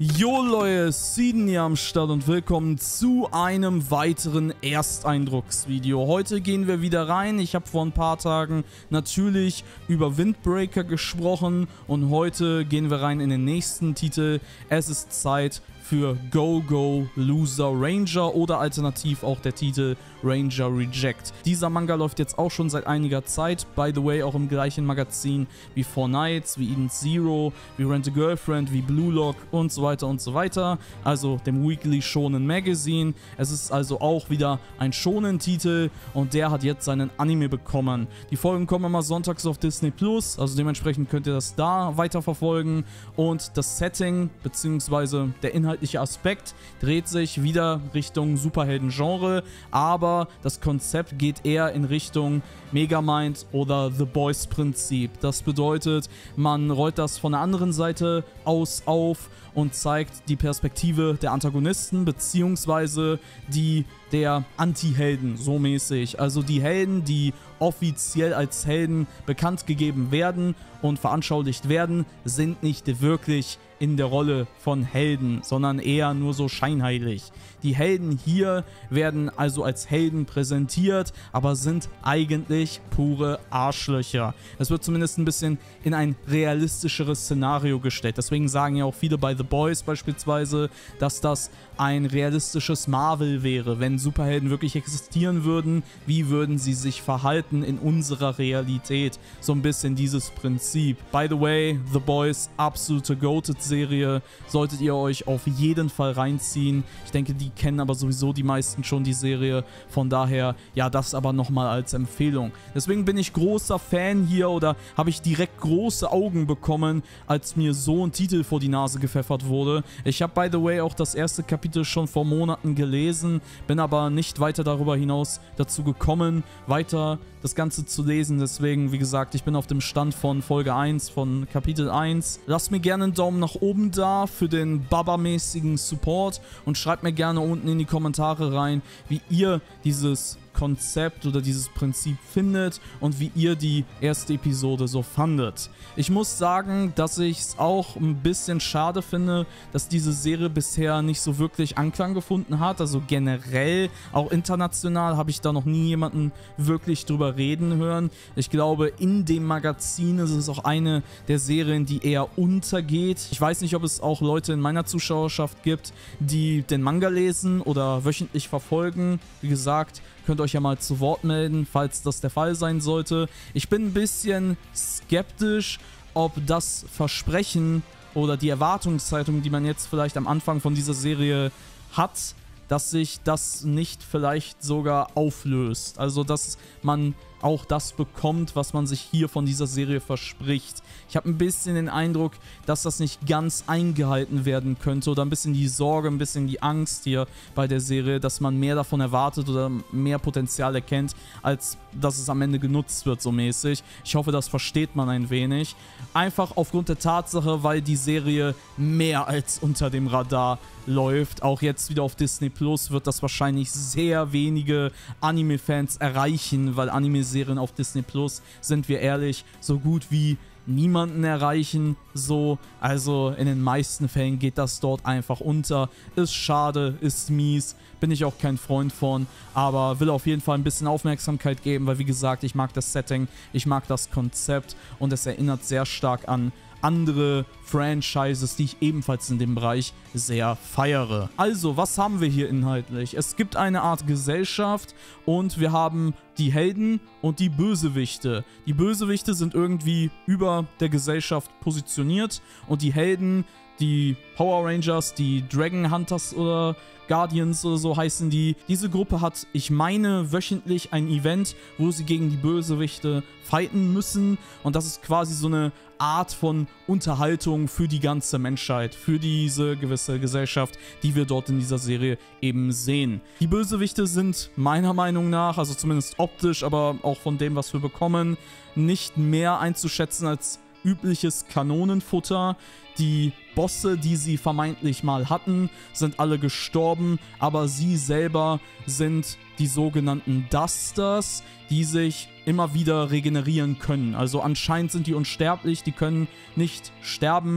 Jo Leute, Seeden hier am Start und willkommen zu einem weiteren Ersteindrucksvideo. Heute gehen wir wieder rein. Ich habe vor ein paar Tagen natürlich über Windbreaker gesprochen und heute gehen wir rein in den nächsten Titel. Es ist Zeit für Go Go Loser Ranger oder alternativ auch der Titel Ranger Reject. Dieser Manga läuft jetzt auch schon seit einiger Zeit, by the way auch im gleichen Magazin wie Four Knights, wie Eden Zero, wie Rent a Girlfriend, wie Blue Lock und so weiter und so weiter, also dem Weekly Shonen Magazine. Es ist also auch wieder ein Shonen-Titel und der hat jetzt seinen Anime bekommen. Die Folgen kommen immer sonntags auf Disney Plus, also dementsprechend könnt ihr das da weiterverfolgen und das Setting bzw. der inhaltliche Aspekt dreht sich wieder Richtung Superhelden-Genre, aber das Konzept geht eher in Richtung Megamind oder The Boys Prinzip. Das bedeutet, man rollt das von der anderen Seite aus auf und zeigt die Perspektive der Antagonisten bzw. die der Anti-Helden, so mäßig. Also die Helden, die offiziell als Helden bekannt gegeben werden und veranschaulicht werden, sind nicht wirklich in der Rolle von Helden, sondern eher nur so scheinheilig. Die Helden hier werden also als Helden präsentiert, aber sind eigentlich pure Arschlöcher. Es wird zumindest ein bisschen in ein realistischeres Szenario gestellt. Deswegen sagen ja auch viele bei The Boys beispielsweise, dass das ein realistisches Marvel wäre. Wenn Superhelden wirklich existieren würden, wie würden sie sich verhalten in unserer Realität? So ein bisschen dieses Prinzip. By the way, The Boys, absolute Goated-Serie, solltet ihr euch auf jeden Fall reinziehen. Ich denke, die kennen aber sowieso die meisten schon die Serie. Von daher, ja, das aber nochmal als Empfehlung. Deswegen bin ich großer Fan hier oder habe ich direkt große Augen bekommen, als mir so ein Titel vor die Nase gepfeffert wurde. Ich habe, by the way, auch das erste Kapitel schon vor Monaten gelesen, bin aber nicht weiter darüber hinaus dazu gekommen, weiter das Ganze zu lesen. Deswegen, wie gesagt, ich bin auf dem Stand von Folge 1, von Kapitel 1. Lasst mir gerne einen Daumen nach oben da für den Baba-mäßigen Support und schreibt mir gerne unten in die Kommentare rein, wie ihr dieses Konzept oder dieses Prinzip findet und wie ihr die erste Episode so fandet. Ich muss sagen, dass ich es auch ein bisschen schade finde, dass diese Serie bisher nicht so wirklich Anklang gefunden hat. Also generell, auch international, habe ich da noch nie jemanden wirklich drüber reden hören. Ich glaube, in dem Magazin ist es auch eine der Serien, die eher untergeht. Ich weiß nicht, ob es auch Leute in meiner Zuschauerschaft gibt, die den Manga lesen oder wöchentlich verfolgen. Wie gesagt, könnt ihr euch ja mal zu Wort melden, falls das der Fall sein sollte. Ich bin ein bisschen skeptisch, ob das Versprechen oder die Erwartungshaltung, die man jetzt vielleicht am Anfang von dieser Serie hat, dass sich das nicht vielleicht sogar auflöst. Also, dass man auch das bekommt, was man sich hier von dieser Serie verspricht. Ich habe ein bisschen den Eindruck, dass das nicht ganz eingehalten werden könnte oder ein bisschen die Sorge, ein bisschen die Angst hier bei der Serie, dass man mehr davon erwartet oder mehr Potenzial erkennt, als dass es am Ende genutzt wird, so mäßig. Ich hoffe, das versteht man ein wenig. Einfach aufgrund der Tatsache, weil die Serie mehr als unter dem Radar läuft. Auch jetzt wieder auf Disney Plus wird das wahrscheinlich sehr wenige Anime-Fans erreichen, weil Anime-Serien auf Disney Plus, sind wir ehrlich, so gut wie niemanden erreichen, so, also in den meisten Fällen geht das dort einfach unter, ist schade, ist mies, bin ich auch kein Freund von, aber will auf jeden Fall ein bisschen Aufmerksamkeit geben, weil wie gesagt, ich mag das Setting, ich mag das Konzept und es erinnert sehr stark an andere Franchises, die ich ebenfalls in dem Bereich sehr feiere. Also, was haben wir hier inhaltlich? Es gibt eine Art Gesellschaft und wir haben die Helden und die Bösewichte. Die Bösewichte sind irgendwie über der Gesellschaft positioniert und die Helden, die Power Rangers, die Dragon Hunters oder Guardians oder so heißen die. Diese Gruppe hat, ich meine, wöchentlich ein Event, wo sie gegen die Bösewichte fighten müssen. Und das ist quasi so eine Art von Unterhaltung für die ganze Menschheit, für diese gewisse Gesellschaft, die wir dort in dieser Serie eben sehen. Die Bösewichte sind meiner Meinung nach, also zumindest optisch, aber auch von dem, was wir bekommen, nicht mehr einzuschätzen als übliches Kanonenfutter. Die Bosse, die sie vermeintlich mal hatten, sind alle gestorben, aber sie selber sind die sogenannten Dusters, die sich immer wieder regenerieren können. Also anscheinend sind die unsterblich, die können nicht sterben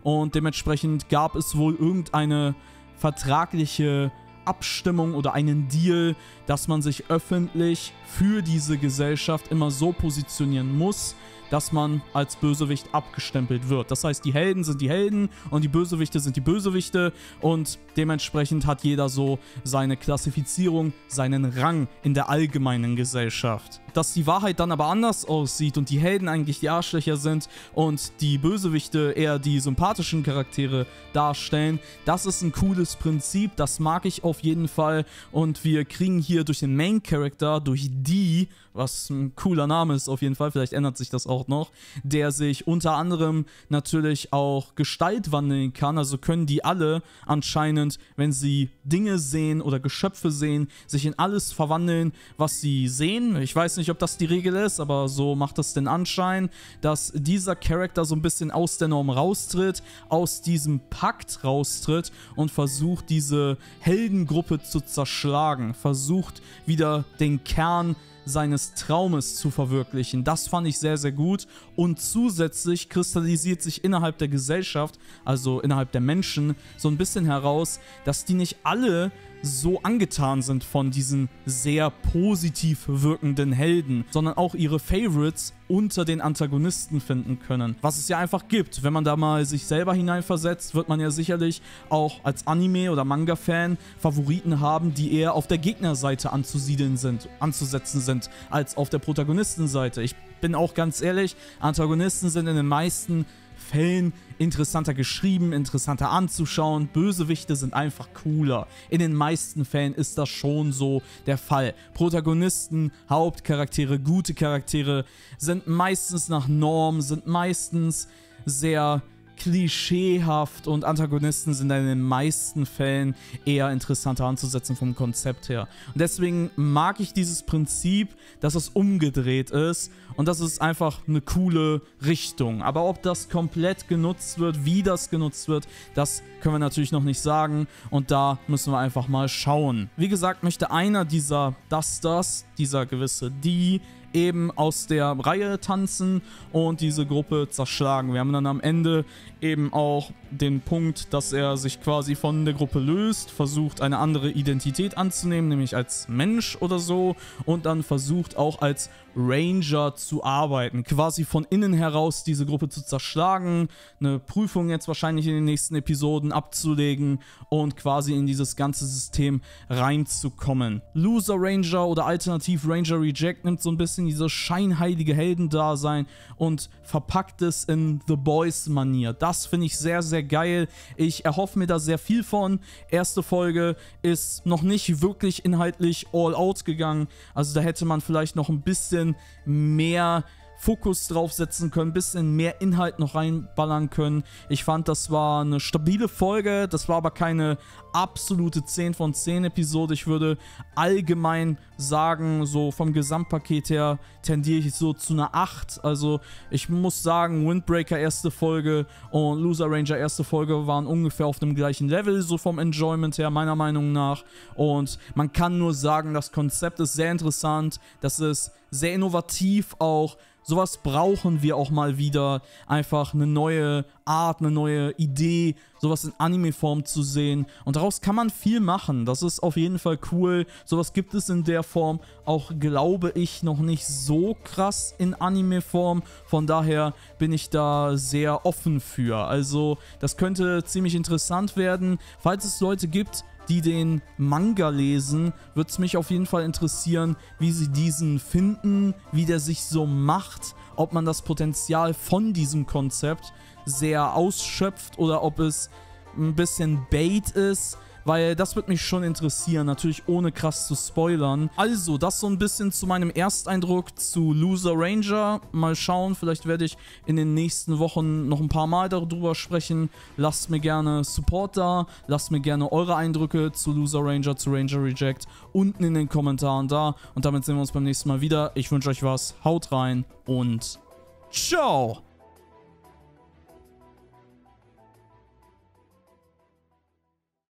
und dementsprechend gab es wohl irgendeine vertragliche Abstimmung oder einen Deal, dass man sich öffentlich für diese Gesellschaft immer so positionieren muss, dass man als Bösewicht abgestempelt wird. Das heißt, die Helden sind die Helden und die Bösewichte sind die Bösewichte und dementsprechend hat jeder so seine Klassifizierung, seinen Rang in der allgemeinen Gesellschaft. Dass die Wahrheit dann aber anders aussieht und die Helden eigentlich die Arschlöcher sind und die Bösewichte eher die sympathischen Charaktere darstellen, das ist ein cooles Prinzip, das mag ich auf jeden Fall und wir kriegen hier durch den Main Character, durch die, was ein cooler Name ist auf jeden Fall, vielleicht ändert sich das auch noch, der sich unter anderem natürlich auch Gestalt wandeln kann, also können die alle anscheinend, wenn sie Dinge sehen oder Geschöpfe sehen, sich in alles verwandeln, was sie sehen. Ich weiß nicht, ob das die Regel ist, aber so macht es den Anschein, dass dieser Charakter so ein bisschen aus der Norm raustritt, aus diesem Pakt raustritt und versucht, diese Heldengruppe zu zerschlagen, versucht wieder den Kern seines Traumes zu verwirklichen. Das fand ich sehr, sehr gut und zusätzlich kristallisiert sich innerhalb der Gesellschaft, also innerhalb der Menschen, so ein bisschen heraus, dass die nicht alle so angetan sind von diesen sehr positiv wirkenden Helden, sondern auch ihre Favorites unter den Antagonisten finden können. Was es ja einfach gibt. Wenn man da mal sich selber hineinversetzt, wird man ja sicherlich auch als Anime- oder Manga-Fan Favoriten haben, die eher auf der Gegnerseite anzusetzen sind, als auf der Protagonistenseite. Ich bin auch ganz ehrlich, Antagonisten sind in den meisten Fällen interessanter geschrieben, interessanter anzuschauen. Bösewichte sind einfach cooler. In den meisten Fällen ist das schon so der Fall. Protagonisten, Hauptcharaktere, gute Charaktere sind meistens nach Norm, sind meistens sehr klischeehaft und Antagonisten sind in den meisten Fällen eher interessanter anzusetzen vom Konzept her. Und deswegen mag ich dieses Prinzip, dass es umgedreht ist und das ist einfach eine coole Richtung. Aber ob das komplett genutzt wird, wie das genutzt wird, das können wir natürlich noch nicht sagen und da müssen wir einfach mal schauen. Wie gesagt, möchte einer dieser dieser gewisse die eben aus der Reihe tanzen und diese Gruppe zerschlagen. Wir haben dann am Ende eben auch den Punkt, dass er sich quasi von der Gruppe löst, versucht eine andere Identität anzunehmen, nämlich als Mensch oder so und dann versucht auch als Ranger zu arbeiten, quasi von innen heraus diese Gruppe zu zerschlagen, eine Prüfung jetzt wahrscheinlich in den nächsten Episoden abzulegen und quasi in dieses ganze System reinzukommen. Loser Ranger oder alternativ Ranger Reject nimmt so ein bisschen dieses scheinheilige Heldendasein und verpackt es in The Boys-Manier. Das finde ich sehr, sehr geil. Ich erhoffe mir da sehr viel von. Erste Folge ist noch nicht wirklich inhaltlich all out gegangen. Also da hätte man vielleicht noch ein bisschen mehr Fokus draufsetzen können, ein bisschen mehr Inhalt noch reinballern können. Ich fand, das war eine stabile Folge, das war aber keine absolute 10 von 10 Episode. Ich würde allgemein sagen, so vom Gesamtpaket her tendiere ich so zu einer 8. Also ich muss sagen, Windbreaker erste Folge und Loser Ranger erste Folge waren ungefähr auf dem gleichen Level, so vom Enjoyment her, meiner Meinung nach. Und man kann nur sagen, das Konzept ist sehr interessant, das ist sehr innovativ auch. Sowas brauchen wir auch mal wieder, einfach eine neue Art, eine neue Idee, sowas in Anime-Form zu sehen. Und daraus kann man viel machen, das ist auf jeden Fall cool. Sowas gibt es in der Form auch, glaube ich, noch nicht so krass in Anime-Form. Von daher bin ich da sehr offen für. Also das könnte ziemlich interessant werden, falls es Leute gibt, die den Manga lesen, würde es mich auf jeden Fall interessieren, wie sie diesen finden, wie der sich so macht, ob man das Potenzial von diesem Konzept sehr ausschöpft oder ob es ein bisschen Bait ist, weil das würde mich schon interessieren, natürlich ohne krass zu spoilern. Also, das so ein bisschen zu meinem Ersteindruck zu Loser Ranger. Mal schauen, vielleicht werde ich in den nächsten Wochen noch ein paar Mal darüber sprechen. Lasst mir gerne Support da, lasst mir gerne eure Eindrücke zu Loser Ranger, zu Ranger Reject unten in den Kommentaren da. Und damit sehen wir uns beim nächsten Mal wieder. Ich wünsche euch was, haut rein und ciao!